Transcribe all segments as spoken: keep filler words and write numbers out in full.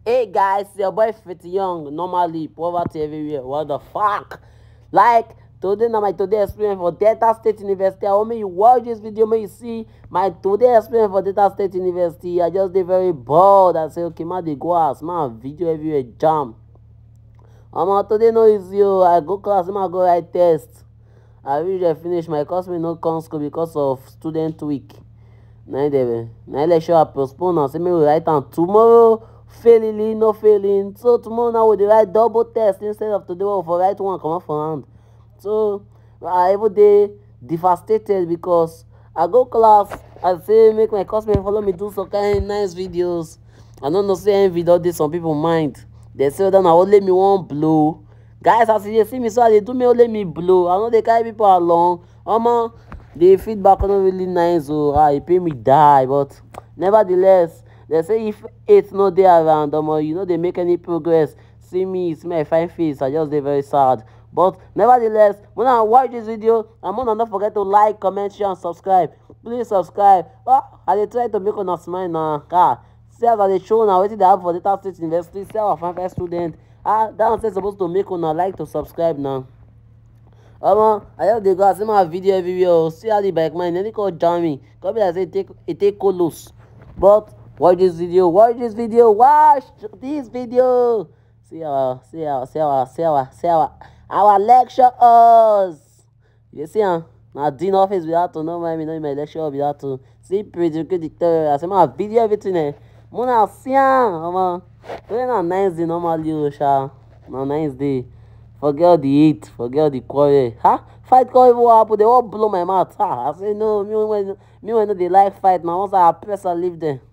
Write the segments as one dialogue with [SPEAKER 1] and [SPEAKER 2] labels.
[SPEAKER 1] Hey guys, your boy Fit Young. Normally, poverty everywhere. What the fuck? Like, today now my today experience for Delta State University. I want me you watch this video, may you see my today experience for Delta State University. I just did very bored. I say, okay, man, they go ask, man, video everywhere jam. Um, today no easy. Oh. I go class, man, go write test. I really finish my course, me no come school because of student week. Now they now lecture I postpone and say me we write am tomorrow. Failing, no failing. So tomorrow now we dey write double test instead of today we for write one comot for hand. So I even dey devastated because I go class, I say make my classmate follow me do some kind nice videos. I no know say envy don dey some people mind. They say whether na only me wan blow. Guys, as you dey see me so I dey do me only me blow. I no dey carry people along. Omo, the feedback no really nice o. Ah, e pain me die, but nevertheless. They say if eight no dey around, omo, you no dey make any progress. See me, see my fine face, I just dey very sad. But nevertheless, when I watch this video, and una not forget to like, comment, share, and subscribe. Please subscribe. Oh, I dey try to make una smile now. Ah, see as I dey show una wetin dey happen for Delta State University. See our fine fine student. Ah, that one say supposed to make una like to subscribe now. Omo, I just dey go I see my video everywhere. See how the bike man, any call jamming. Come be like say e take e take colos. But watch this video, watch this video, watch this video. See our, see our, see our, see our, see our, our lecturers. You see, huh? Now, Dean office without to know my me know my lecture without to see predictor. I say my video everything. Eh, Mona see, um, today na nice day normally, oh, sha. Na nice day. Forget all the heat, forget all the quarrel. Huh? Fight call even happen, they all blow my mouth. Huh? I say no, me when me when they like fight. Now once I press, I leave them.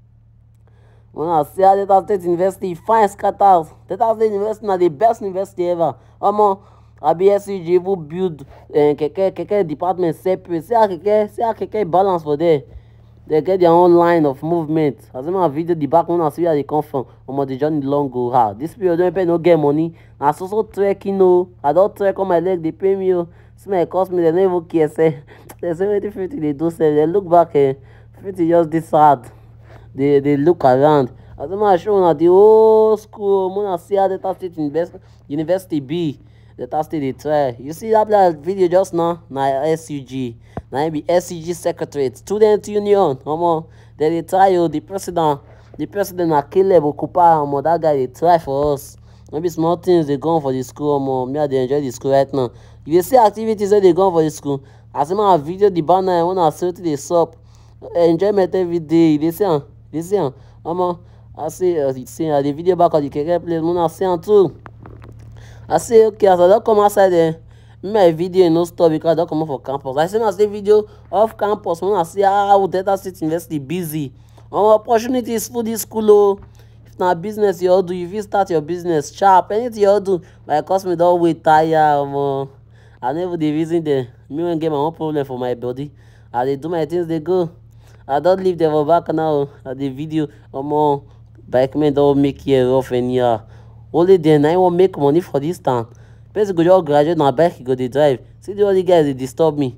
[SPEAKER 1] When I see how Delta State University fine scatters. Delta State University na the best university ever. Omo, I be S C G even build uh, keke keke department separate. See how keke, see how keke balance for there. They get their own line of movement. As my video the back when I see where they come from. Omo, the journey long go. Ha, this period don't pay no get money. I so so trekking no. I don't trek on my leg. They pay me. Oh. See my cost me. They don't even care. Say they say what fifty they do. Say they look back. Eh, fifty just this sad. They they look around. As I show now the whole school, when I see how Delta State Invest University be, Delta State they try. You see that like video just now? Now S U G, now be S U G Secretariat, Student Union. Omo, they they try you. The president, the president na Caleb Okupa. Omo, that guy they try for us. Maybe small things they go on for the school. Omo, me I they enjoy the school right now. If you see activities that they go on for the school, as I video the banner when I see the sup, enjoyment every day. They say. You see, um, I say, uh, see uh, the video back of the keke place. I see am too. I say, okay, as I don't come outside there, my video no stop because I don't come out for campus. I say, I see video off campus. When I see how Delta State University busy, um, opportunities for this school. Oh, if na business you all do, if you start your business sharp, anything you all do, my customer don't wait tire. Um, I never the reason there. Me when get my own problem for my body. I they do my things, they go. I don't leave them for back now at the video. Omo, bike men don't make here rough anyhow. Only then I won't make money for this time. Person go just graduate na bike he go dey drive. See the only guys they disturb me.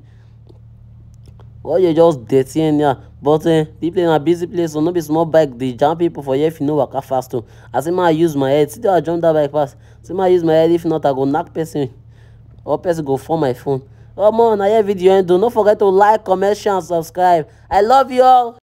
[SPEAKER 1] Well, you just dirty anyhow. But uh, the place na busy place, so no be small bike. They jam people for here if you know waka fast too. I say man, I use my head. See the I jump that bike fast. See man, I use my head. If not, I go knock person. Or person go for my phone. Come on, I have video and do not forget to like, comment, share, and subscribe. I love you all.